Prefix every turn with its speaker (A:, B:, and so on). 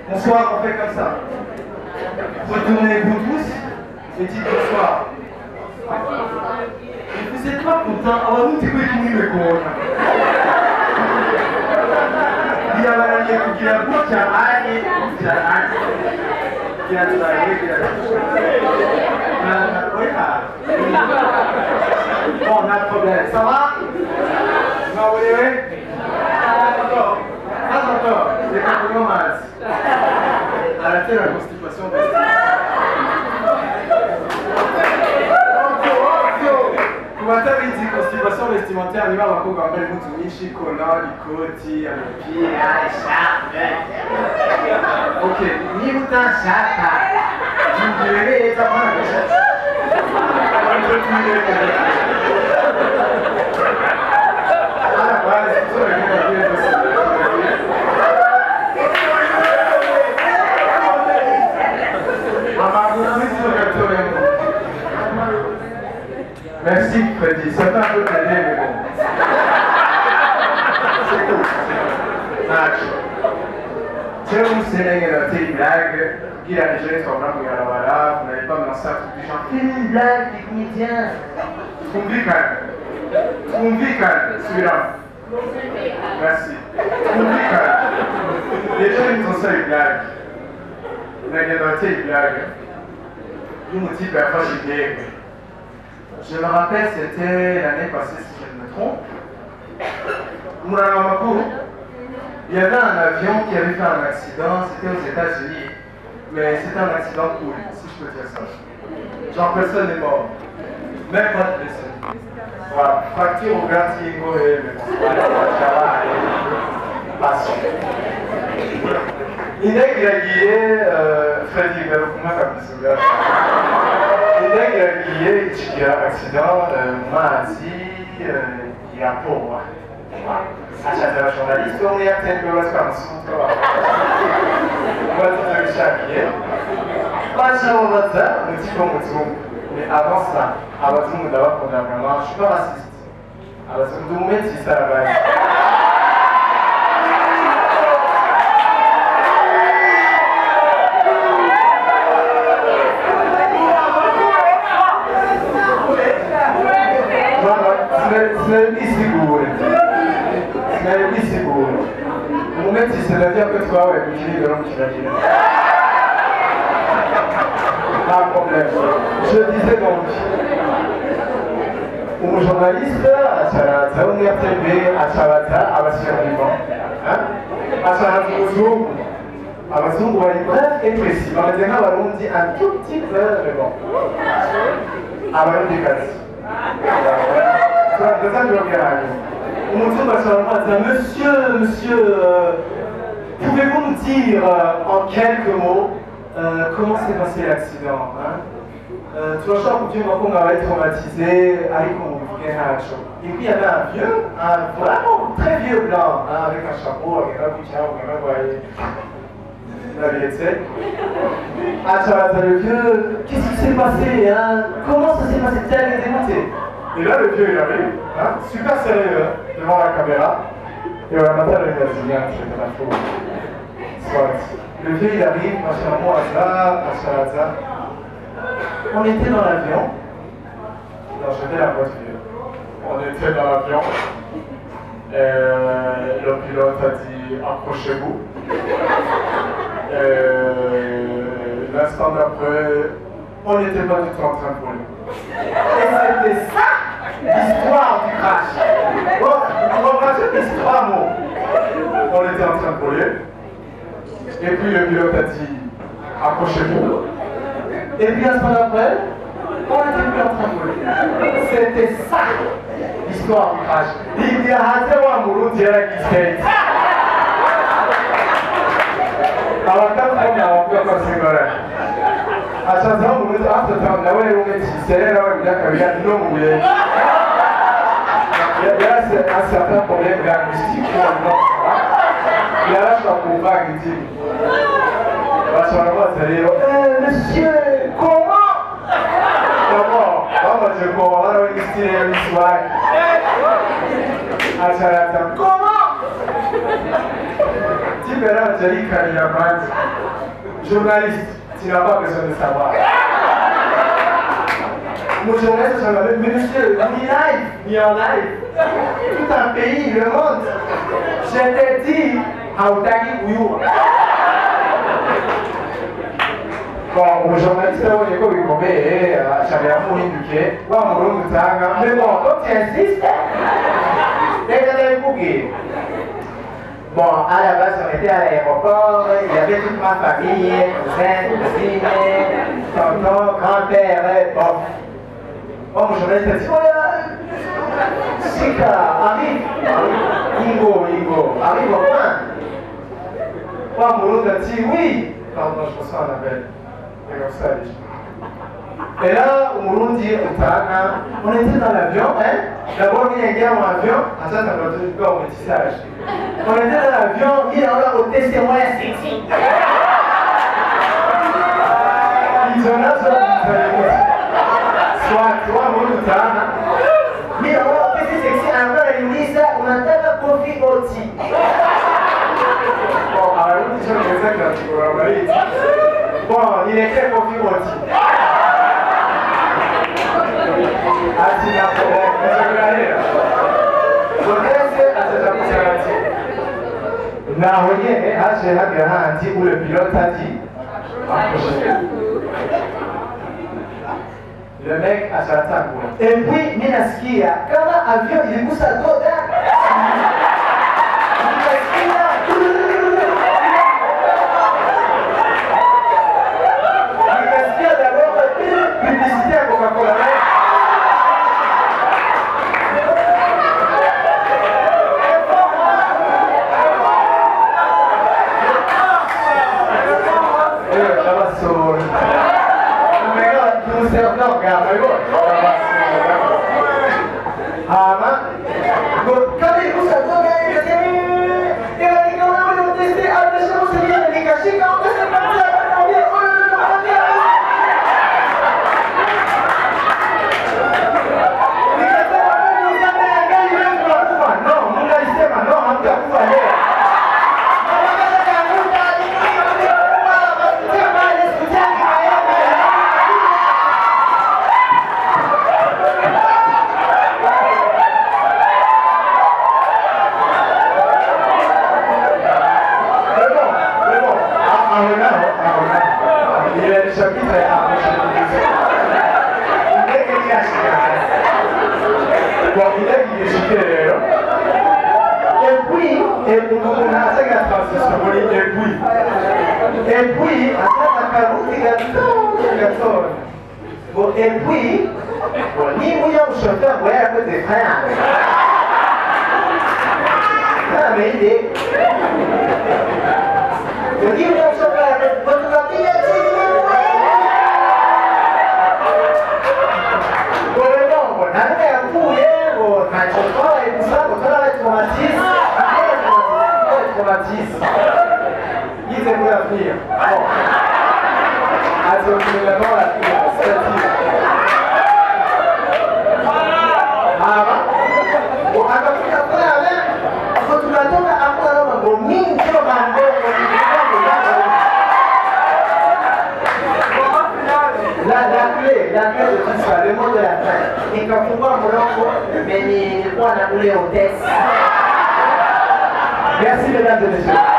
A: Bonsoir, on fait comme ça. Retournez-vous tous et dites bonsoir. Vous n'êtes pas content? Ah, nous, t'es quoi qui nous écoute? Il y a la ligne qui a beaucoup de aïe, qui a aïe. Qui a de la ligne, qui a bon, on a un problème. Ça va? Non, oui, oui. Attends, c'est pas vraiment mal. Arrêtez la constipation. Kubatari dit constipation vestimentaire, il va encore gamber mutumishi, kola, likoti, alopi, aisha. Ok, ni mutan shaka. Jungere eta mana bisha. Merci Freddy, ça t'a un peu aidé, mais bon. C'est cool. Match. C'est où c'est une blague qui a déjà été en train de regarder, vous n'allez pas me lancer un truc du genre. Fais une blague, des comédiens. Convical, celui-là. Merci. Convical. Les gens ils ont ça une blague. Il a gagné une blague. Nous me dit parfois j'ai bien. Je me rappelle, c'était l'année passée, si je ne me trompe. Mouranamakuru, il y avait un avion qui avait fait un accident, c'était aux États-Unis. Mais c'était un accident cool, si je peux dire ça. Genre, personne n'est mort. Même pas de blessé. Voilà, fracture au grand Tingo et mais bon, ça va aller. Passons. Il est guillé, Freddy, il va comment t'appeler ce gars? Il y a un accident, mardi, il y a un pauvre. Achète la journaliste, on est à tête de l'espace. On va dire que chaque pas on va dire, un petit peu mais avant ça, avant tout, nous d'abord, on a vraiment, je ne suis pas raciste. Alors, nous nous mettons ça là-bas. Au moment si c'est la dire que toi, ouais, je de l'homme qui va dire. Pas de problème. Je disais donc, un journaliste, à Charata, on est attribué à Charata, à Bassiravivant. À Charata, à Bassiravivant, on va être bref et précis. Dans les derniers, on dit un tout petit peu, mais bon. À Bassiravivant, des cas. C'est ça que je regarde. On dit monsieur, pouvez-vous nous dire en quelques mots comment s'est passé l'accident? Tu vois, je crois qu'on avait été traumatisé avec mon frère. Et puis il y avait un vieux, vraiment très vieux blanc, avec un chapeau, avec un bouquin, la vérité. Ah, ça va, le vieux, qu'est-ce qui s'est passé? Comment ça s'est passé? T'es allé démonter? Et là, le vieux, il arrive, super sérieux, devant la caméra. Et on a matin, il a dit, je fais la faute. Soit. Le vieux, il arrive, machin, moi, ça. On était dans l'avion. Non, j'étais la voiture. On était dans l'avion. Le pilote a dit, accrochez-vous. L'instant d'après, on n'était pas du tout en train de voler. Et c'était ça l'histoire du crash. Bon, on va faire l'histoire, bon. On était en train de voler. Et puis le pilote a dit, accrochez-vous. Et puis l'instant d'après, on n'était plus en train de voler. C'était ça l'histoire du crash. Il dit, alors, quand on a encore comme c'est vrai. À chaque fois, on dit, ah, c'est un nawé, on est ici, c'est là, il y a qu'il y a de l'eau, il y a un certain problème linguistique. Il y a là, je crois qu'on va dire. Monsieur, comment? D'abord, on va dire comment? On va dire l'histoire. À chaque fois, comment? Libéral Angélique Kaliyaman, journaliste, tu n'as pas besoin de savoir. Mon journaliste, je m'appelle, mais monsieur, il est en live. Tout un pays, le monde. Je t'ai dit, Aoutagi Ouyou. Bon, mon journaliste, il est comme il m'avait, j'avais un mot éduqué. Bon, mon nom de Tanga. Mais bon, quand tu insistes, bon, à la base, on était à l'aéroport, il y avait toute ma famille, cousins, cousines, tonton, grand-père, bon. Bon, mon journaliste a dit, ouais, Sika, arrive, Ingo, arrive au point. Bon, mon autre a dit, oui. Pardon, je reçois un appel. Et là, au Burundi, on était dans l'avion, hein? D'abord, il y a un gars en avion, attends, on va au métissage. On était dans l'avion, il est là au témoin sexy. Ils ont là, soit toi, mon Moutana. Il est là au témoin sexy, après la Louisa, on a tellement profité aussi. Bon, alors, je vais vous dire que bon, il est très profité aussi. Où le pilote a dit le mec a sa table. Et puis, Minaskia, quand l'avion il pousse à dos, publicité à Coca-Cola. Et puis, ni vous avez chauffeur, vous à côté des frères. Ça m'a aidé. Vous dites, vous avez chauffeur, votre famille a dit, bon, on a un coup, on a un chauffeur, et tout ça, on a un traumatisme. Il s'est pour l'avenir. Bon. Also, d'abord, la fille, la clé de tout ça, le mot de la fin. Et quand on voit mon mais il y a une hôtesse. Merci mesdames et messieurs.